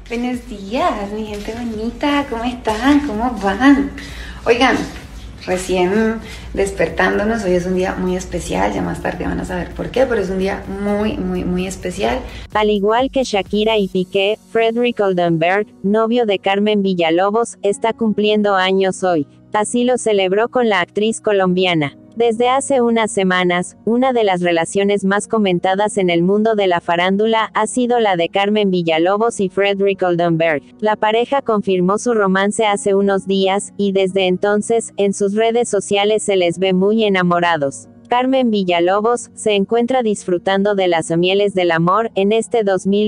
Buenos días, mi gente bonita, ¿cómo están? ¿Cómo van? Oigan, recién despertándonos, hoy es un día muy especial, ya más tarde van a saber por qué, pero es un día muy especial. Al igual que Shakira y Piqué, Fredrik Oldenburg, novio de Carmen Villalobos, está cumpliendo años hoy. Así lo celebró con la actriz colombiana. Desde hace unas semanas, una de las relaciones más comentadas en el mundo de la farándula ha sido la de Carmen Villalobos y Fredrik Oldenburg. La pareja confirmó su romance hace unos días, y desde entonces, en sus redes sociales se les ve muy enamorados. Carmen Villalobos se encuentra disfrutando de las mieles del amor en este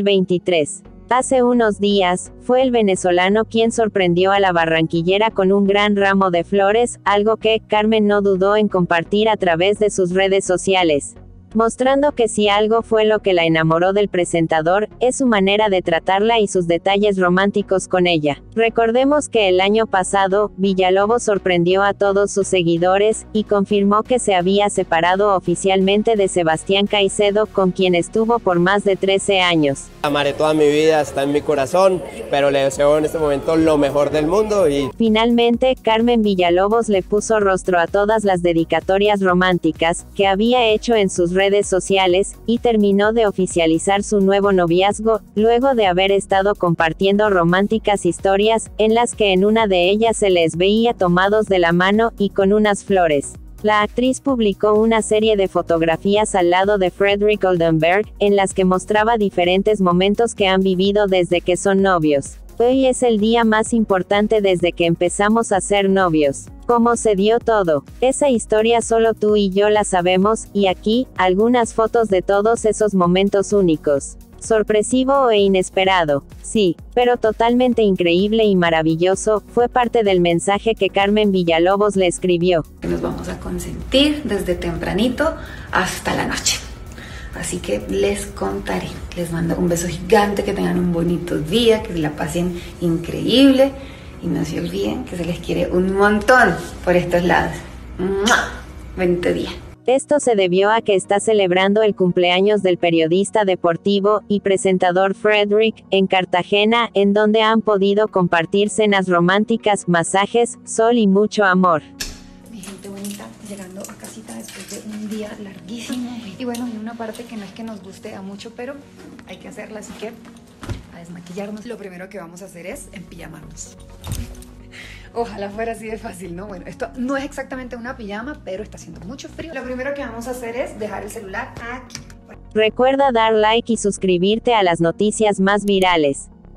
2023. Hace unos días, fue el venezolano quien sorprendió a la barranquillera con un gran ramo de flores, algo que Carmen no dudó en compartir a través de sus redes sociales, mostrando que si algo fue lo que la enamoró del presentador, es su manera de tratarla y sus detalles románticos con ella. Recordemos que el año pasado, Villalobos sorprendió a todos sus seguidores, y confirmó que se había separado oficialmente de Sebastián Caicedo, con quien estuvo por más de 13 años. Amaré toda mi vida, está en mi corazón, pero le deseo en este momento lo mejor del mundo y... Finalmente, Carmen Villalobos le puso rostro a todas las dedicatorias románticas que había hecho en sus redes sociales, y terminó de oficializar su nuevo noviazgo, luego de haber estado compartiendo románticas historias, en las que en una de ellas se les veía tomados de la mano, y con unas flores. La actriz publicó una serie de fotografías al lado de Fredrik Oldenburg, en las que mostraba diferentes momentos que han vivido desde que son novios. Hoy es el día más importante desde que empezamos a ser novios. ¿Cómo se dio todo? Esa historia solo tú y yo la sabemos, y aquí, algunas fotos de todos esos momentos únicos. Sorpresivo e inesperado, sí, pero totalmente increíble y maravilloso, fue parte del mensaje que Carmen Villalobos le escribió. Nos vamos a consentir desde tempranito hasta la noche. Así que les contaré. Les mando un beso gigante, que tengan un bonito día, que la pasen increíble. Y no se olviden que se les quiere un montón por estos lados. ¡Mua! Bonito día. Esto se debió a que está celebrando el cumpleaños del periodista deportivo y presentador Fredrik, en Cartagena, en donde han podido compartir cenas románticas, masajes, sol y mucho amor. Mi gente bonita, llegando a casita después de un día larguísimo. Y bueno, en una parte que no es que nos guste a mucho, pero hay que hacerla, así que a desmaquillarnos. Lo primero que vamos a hacer es empijamarnos. Ojalá fuera así de fácil, ¿no? Bueno, esto no es exactamente una pijama, pero está haciendo mucho frío. Lo primero que vamos a hacer es dejar el celular aquí. Recuerda dar like y suscribirte a las noticias más virales.